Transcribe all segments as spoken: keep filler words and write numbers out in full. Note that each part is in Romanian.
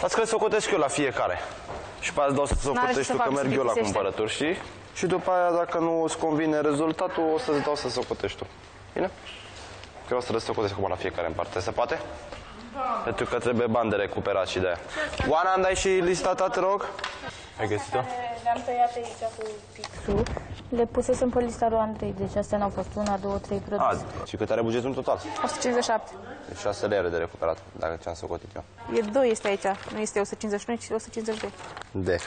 Ați că le socotesc eu la fiecare. Și pe aia dau să socotești tu, că merg eu la cumpărături, știi? Și după aia, dacă nu îți convine rezultatul, o să-ți dau să socotești tu. Bine? Că o să le socotesc acum la fiecare în parte. Se poate? Da. Pentru că trebuie bani de recuperat și de aia. Oana, îmi dai și lista ta, te rog? Ai găsit-o? Le-am tăiat aici cu pixul. Le pusesem pe lista lui Andrei, deci astea n-au fost una, două, trei produse. Azi. Și cât are bugetul în total? o sută cincizeci și șapte. Deci șase lei are de recuperat, dacă ce-am socotit eu. E doi este aici, nu este o sută cincizeci și unu, ci o sută cincizeci și doi. De?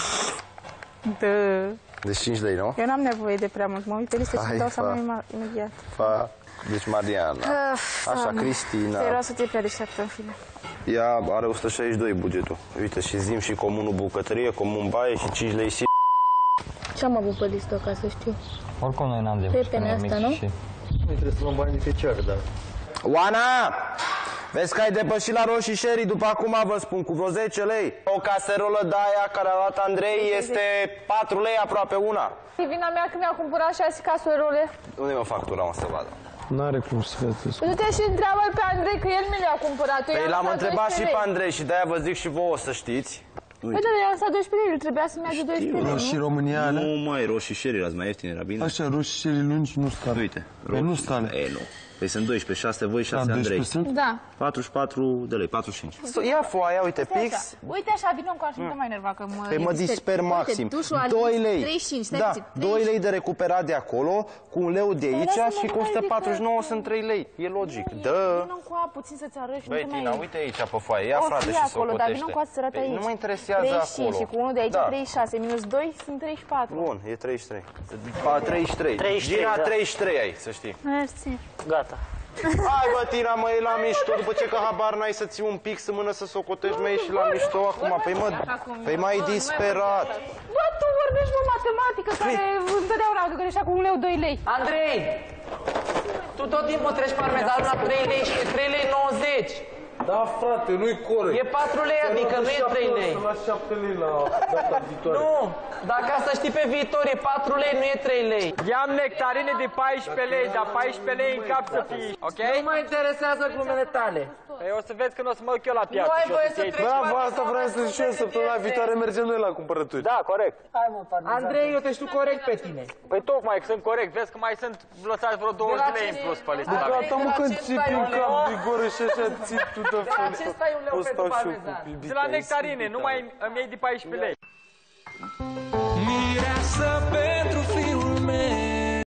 De. Deci cinci lei, nu? Eu n-am nevoie de prea mult, mă uit pe listă și dau seama imediat. Fa. Deci Mariana, așa, Cristina. Era să te prea deșteaptă, în fine. Ea are o sută șaizeci și doi bugetul. Uite, și Zim și Comunul Bucătărie, Comun Baie și cinci lei si... Ce-am avut pe listă, ca să știu? Oricum noi n-am de văzut. Pepene asta, nu? Și... Noi trebuie să luăm bani de feciar, dar... Oana! Vezi că ai depășit la roșii sherry, după acum vă spun, cu vreo zece lei. O caserolă de aia care a luat Andrei este patru lei aproape una. E vina mea că mi-a cumpărat șase caserole. Unde e o factura, o să vadă? N-are cum să vezi. Du-te și întreabă pe Andrei că el mi le-a cumpărat. Păi l-am întrebat și pe Andrei și de-aia vă zic și vouă să știți. Păi da, i-am lăsat doisprezece lei, trebuia să-mi ia de doisprezece lei, Roșii nu? România alea? Nu, mai roșii sherry, erați mai ieftine, era bine. Așa, roșii sherry lungi nu stale. Uite, Păi nu stale. E, nu. Păi sunt doisprezece, șase voi, șase Andrei. Da. patruzeci și patru de lei, patruzeci și cinci. Ia foaia, uite, pix. Uite așa, vină cu așa, nu te mai enerva că mă... Păi mă disper maxim. doi lei. treizeci și cinci, stai da, puțin. doi lei de recuperat de acolo, cu un leu de aici și cu o sută patruzeci și nouă sunt trei lei. E logic. Dă. Vină cu a puțin să-ți arăți. Băi, Tina, uite aici pe foaie. Ia, frate, și acolo, dar socotește. vină cu a să arăt aici. Nu mă interesează treizeci și cinci acolo. și cu unul de aici Da. treizeci și șase, minus doi sunt treizeci și patru. Bun, e treizeci și trei. Pa, treizeci și trei. treizeci și trei, Gina, da. treizeci și trei ai, să știi. Mersi. Gata. Hai, bă, Tina, mă, e la mișto. După ce că habar n-ai să ții un pic să mână să socotești, mă, ieși la mișto acum. Păi, mă, păi m-ai disperat. Bă, tu vorbești mă matematică, care întotdeauna aduc greșea cu un leu, doi lei. Andrei, tu tot timpul treci parmezanul la trei lei și trei lei nouăzeci. Da, frate, nu-i corect. E patru lei, adică nu e trei lei. Să lași șapte lei la data viitoare. Nu, dar ca să știi pe viitor e patru lei, nu e trei lei. I-am nectarine de paisprezece lei, dar paisprezece lei în cap să fii, ok? Nu mă interesează glumele tale. Păi o să vezi când o să mă duc eu la piață. Nu ai și o voie să să iei- treci Bravo, asta vreau să zic și eu, săptămâna viitoare mergem noi la cumpărături. Da, corect. Andrei, eu te știu corect pe tine. Păi tocmai că sunt corect, vezi că mai sunt lăsați vreo douăzeci de lei în plus pe lista Deci mea. gata, mă, când țipi în cap de gură și așa ții tu de De la ce stai un leu O pentru stau și eu cu parmezan? pibita. De la nectarine, nu mai îmi iei de paisprezece lei. Mireasă pe